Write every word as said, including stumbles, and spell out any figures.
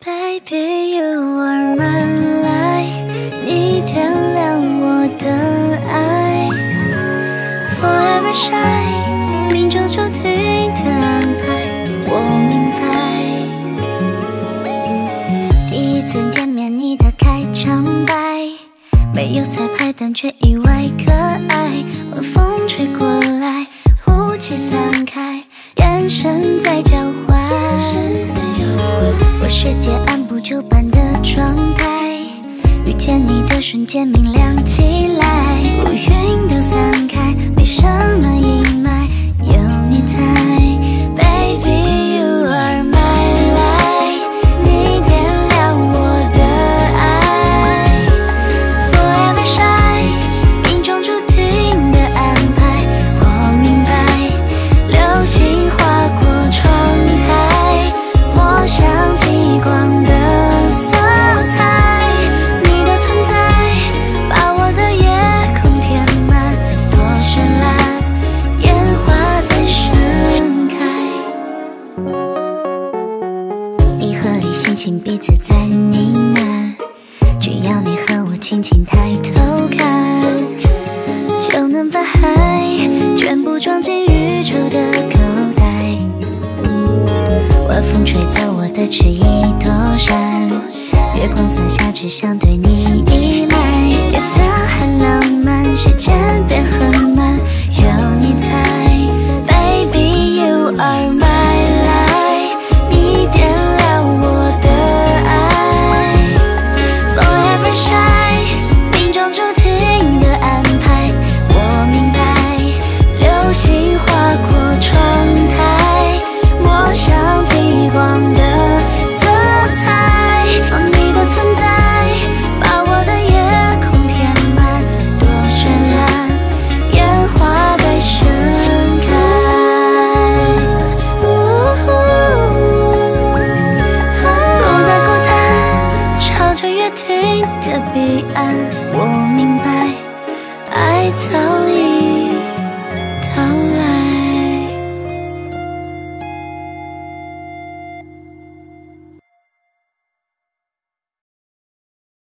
Baby, you are my light， 你点亮我的爱。Forever shine， 命中注定的安排，我明白。第一次见面，你的开场白，没有彩排，但却意外可爱。晚风吹过来，雾气散开，眼神在交换。我世界按部就班的状态，遇见你的瞬间明亮起来，乌云都散开，没什么阴霾，有你在。Baby, you are my light， 你点亮我的爱。Forever shine， 命中注定的安排，我明白。流星划过窗台，抹上极光的色彩，你的存在把我的夜空填满，多绚烂，烟花在盛开。银河里星星彼此在呢喃，只要你和我轻轻抬头看，就能把海全部装进宇宙的口袋。晚风吹走我的迟疑躲闪，月光洒下，只想对你依赖。夜色很浪漫，时间变很慢，有你在。Baby, you are my light， 你点亮我的爱。Forever shine， 命中注定的安排，我明白。流星划过窗台，抹上极光的色彩，哦，你的存在把我的夜空填满，多绚烂，烟花在盛开。不再孤单，朝着约定的彼岸，我